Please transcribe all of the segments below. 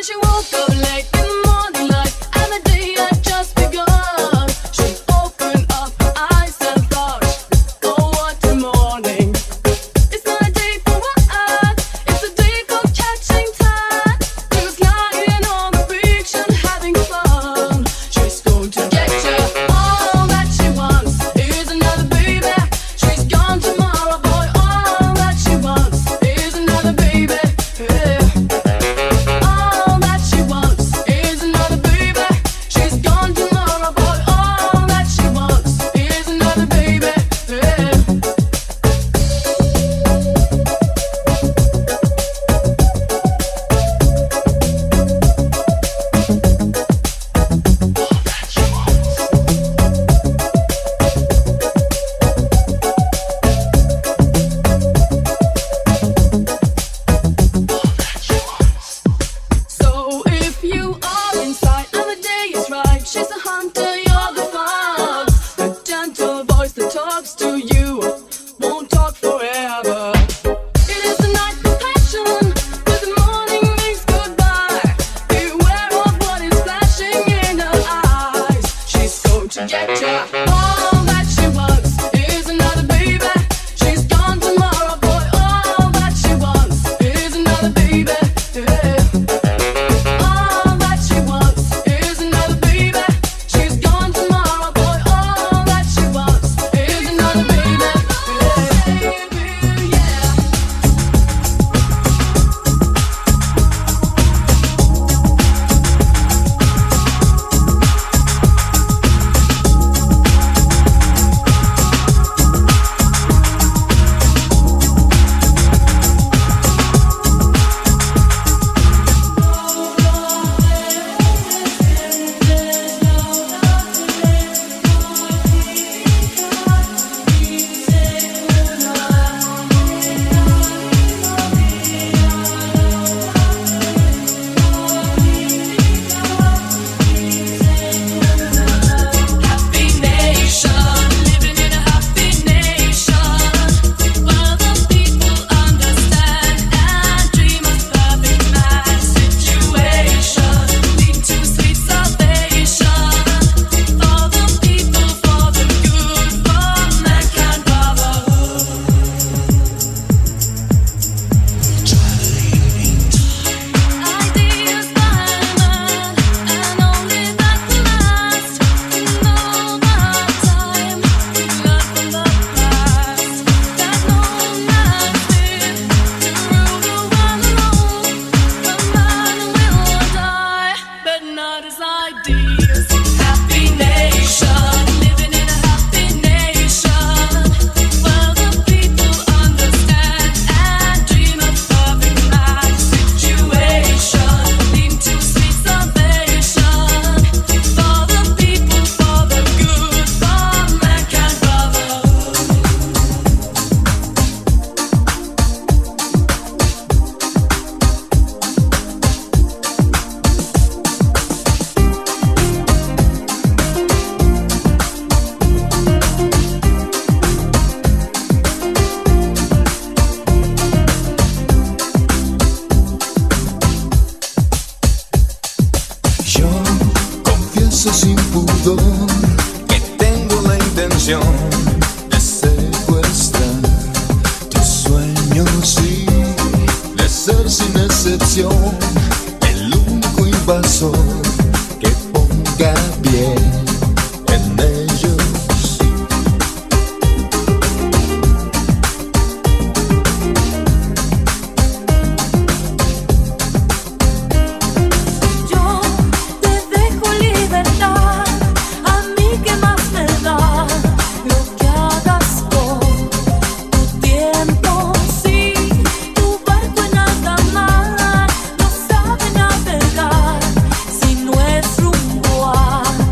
Si no es rumbo a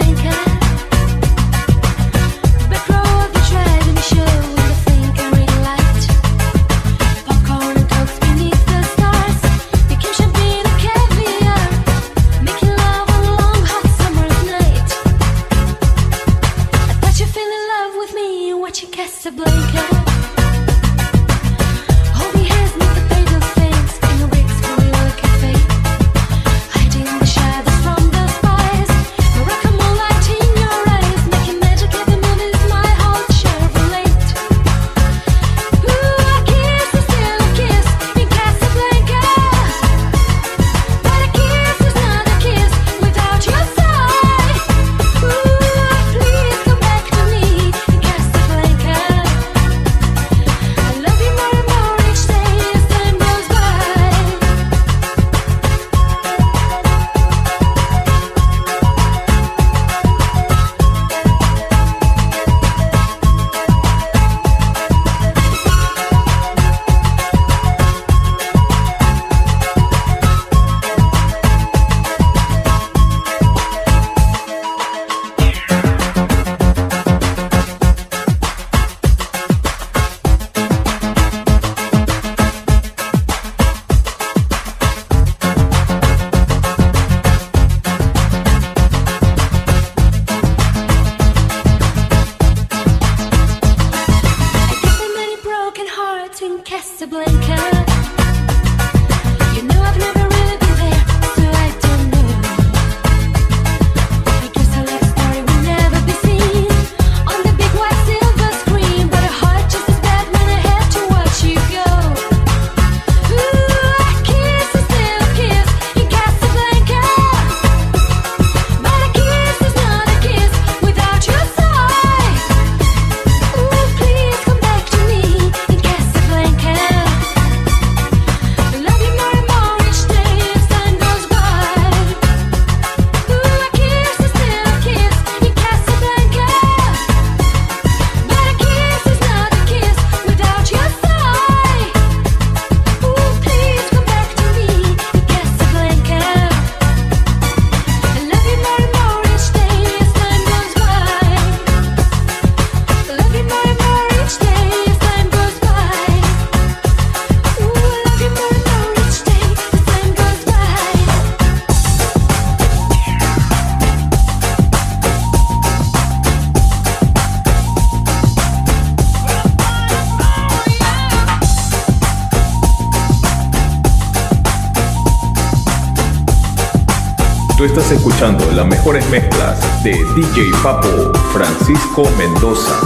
Tú estás escuchando las mejores mezclas de DJ Papo Francisco Mendoza.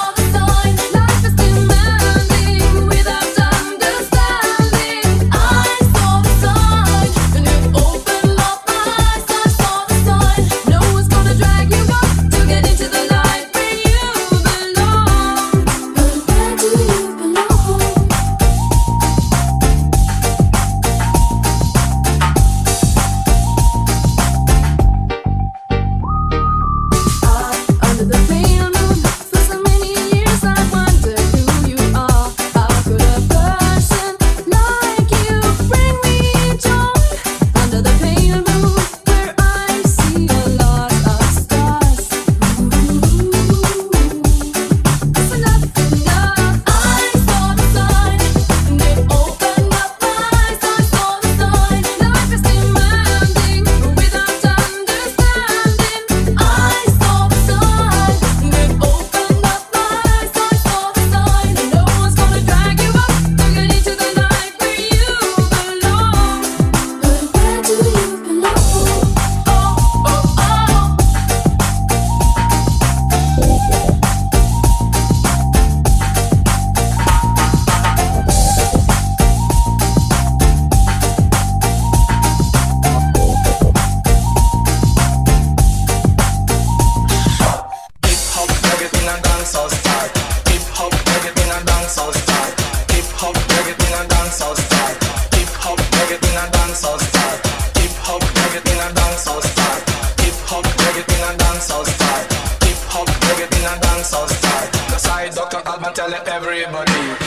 I tell everybody.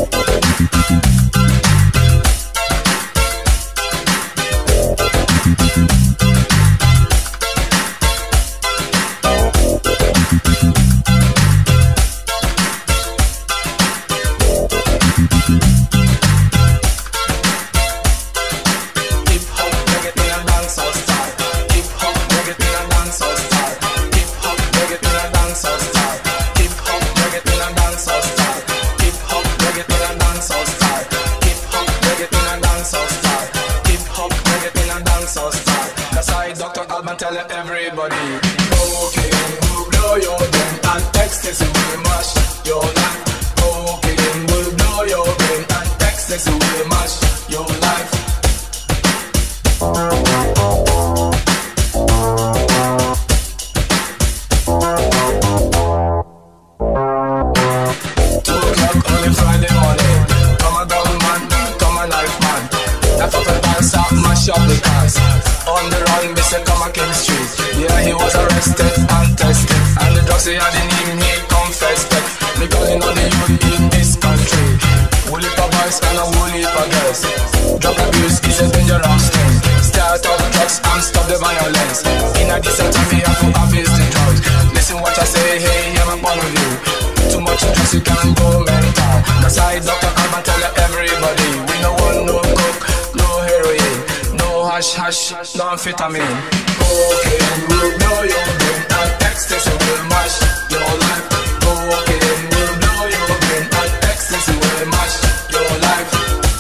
Tell everybody, okay, we'll blow your brain and ecstasy will mash your life. Okay, we'll blow your brain and ecstasy will mash your life. On Friday morning, come a gun man, come a knife man. That fucking dance out, mash up the cars. On the run, they say come a King Street. Yeah, he was arrested and tested, and the drugs he had in him, he confessed it. Because you know the youth in this country, woolly for boys and a woolly for girls. Drug abuse is a dangerous thing. Start up drugs and stop the violence. In a decent time, we have to abuse the drugs. Listen what I say, hey, I'm a one of you. Too much drugs, you can go mental. That's why Dr. Alban tell everybody, we no want no coke, no heroin, no hash hash, no amphetamine. Cocaine will blow your brain and ecstasy will mash your life. Cocaine will blow your brain and ecstasy will mash your life.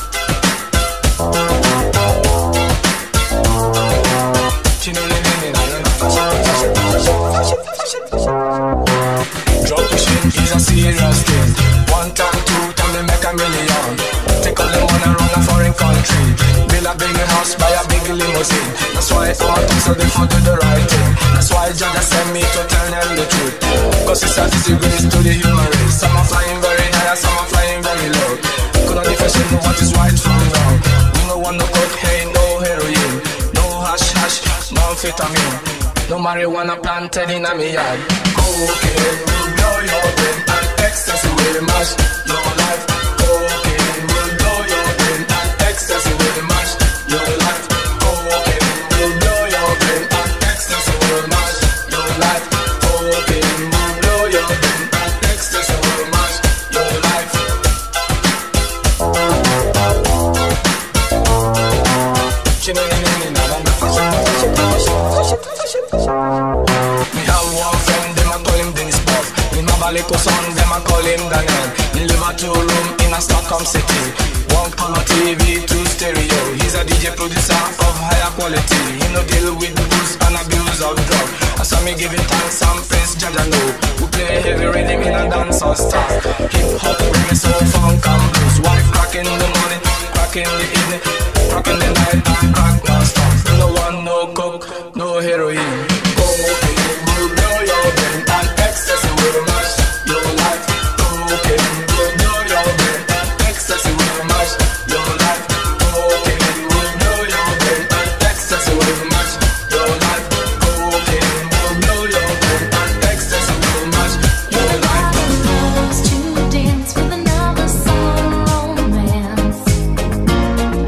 Drug pushing is a serious thing. One time, two time, they make a million. Take all the money around a foreign country. Build a big house, buy a big limousine. That's why I'm a so they for do the right thing. That's why Jaja sent me to tell them the truth. Cause it's a disgrace to the human race. Some are flying very high, some are flying very low. Couldn't differentiate know what is right from wrong. We no want no cocaine, no heroin, no hash hash, no amphetamine. No marijuana planted in a me yard. Cocaine will blow your brain and ecstasy will mash your life. Cocaine will blow your brain and ecstasy will mash your life. Cocaine will blow your brain and ecstasy will mash your life. Cocaine will blow your brain and ecstasy will mash your life. Me have one friend, them a call him Dennis Buff. Me have a little son, them a call him Daniel. He live a 2-room in a Stockholm city. One color TV, 2 stereo. He's a DJ producer of higher quality. He no deal with booze and abuse of drug. I saw me giving thanks and praise, Jaja know. We play heavy rhythm in a dancehall style. Hip hop, reggae, soul, funk and blues. Wife crack in the morning, crack in the evening, crack in the night and crack non-stop. No one, no coke, no heroin. Cocaine will blow your brain and ecstasy will mash your life. Cocaine will blow your brain and ecstasy will mash your life. Cocaine will blow your brain and ecstasy will mash your life. Cocaine will blow your brain and ecstasy will mash your life. To dance with another summer romance.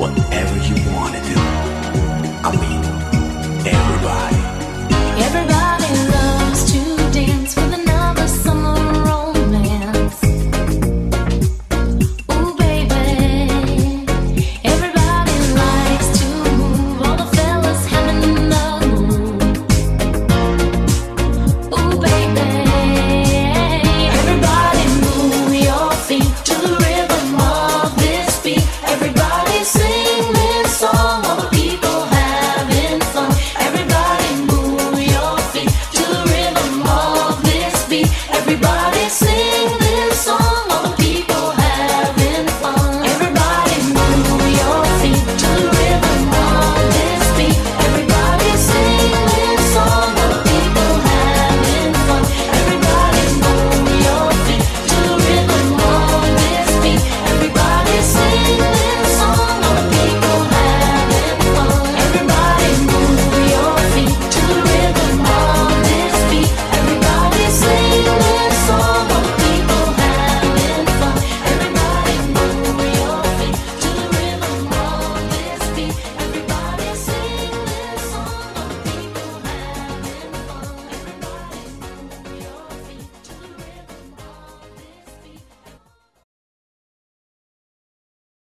forever.